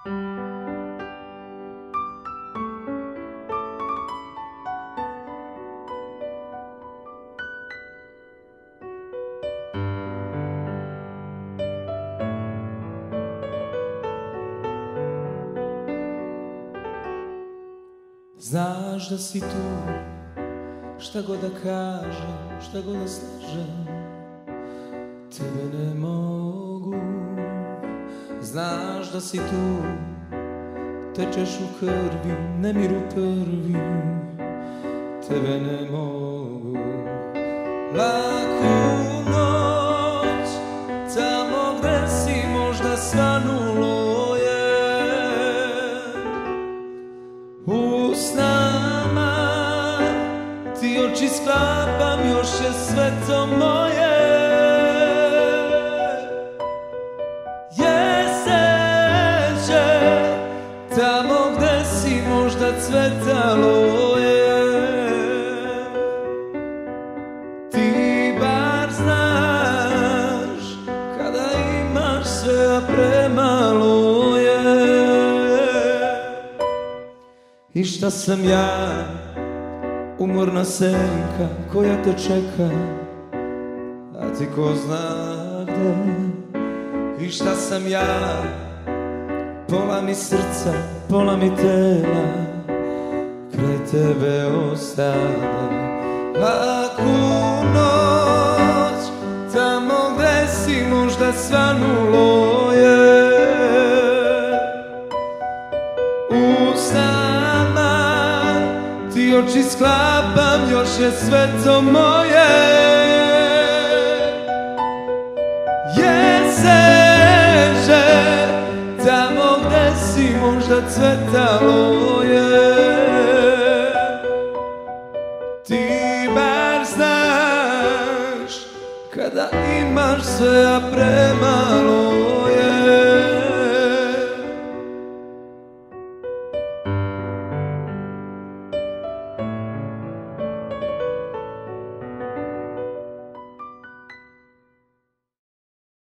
Znaš da si tu, šta god da kažem, šta god da slažem, tebe ne mogu. Znaš da si tu, tečeš u krvi, nemiru prvi, tebe ne mogu. Laku noć, tamo gde si možda svanulo je, u snama ti oči sklapam, još je sve to moje. Jeseće, tamo gde si možda cvetalo je, ti bar znaš kada imaš sve, a premalo je. I šta sam ja, umorna senka koja te čeka, a ti ko zna gde. I šta sam ja, pola mi srca, pola mi tela, kraj tebe ostane. Laku noć, tamo gde si možda svanulo je, u snama ti oči sklapam, još je sve to moje. Jeseće, tamo gde si možda cvetalo je, ti bar znaš kada imaš sve, a premalo